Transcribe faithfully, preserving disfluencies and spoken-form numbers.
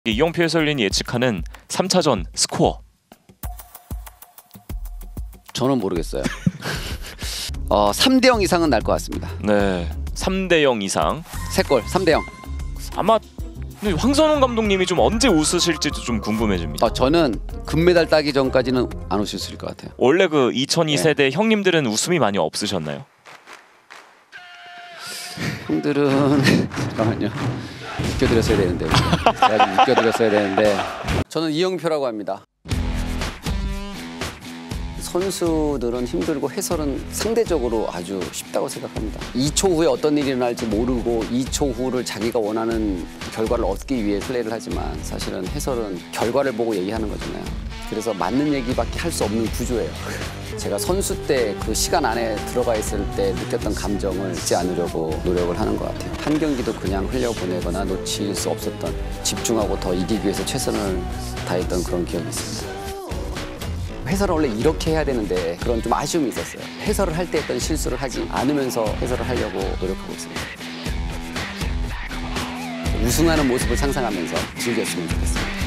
이영표 해설위원이 예측하는 삼 차전 스코어. 저는 모르겠어요. 어, 삼 대 영 이상은 날 것 같습니다. 네, 삼 대 영 이상. 세 골, 삼 대 영. 아마 황선홍 감독님이 좀 언제 웃으실지도 좀 궁금해집니다. 어, 저는 금메달 따기 전까지는 안 웃을 수 있을 것 같아요. 원래 그 이천이 네. 세대 형님들은 웃음이 많이 없으셨나요? 형들은 잠깐만요. 웃겨드렸어야 되는데 제가 좀 웃겨드렸어야 되는데 저는 이영표라고 합니다. 선수들은 힘들고 해설은 상대적으로 아주 쉽다고 생각합니다. 이 초 후에 어떤 일이 일어날지 모르고 이 초 후를 자기가 원하는 결과를 얻기 위해 플레이를 하지만 사실은 해설은 결과를 보고 얘기하는 거잖아요. 그래서 맞는 얘기밖에 할 수 없는 구조예요. 제가 선수 때 그 시간 안에 들어가 있을 때 느꼈던 감정을 잊지 않으려고 노력을 하는 것 같아요. 한 경기도 그냥 흘려보내거나 놓칠 수 없었던, 집중하고 더 이기기 위해서 최선을 다했던 그런 기억이 있습니다. 해설은 원래 이렇게 해야 되는데 그런 좀 아쉬움이 있었어요. 해설을 할 때 했던 실수를 하지 않으면서 해설을 하려고 노력하고 있습니다. 우승하는 모습을 상상하면서 즐겼으면 좋겠습니다.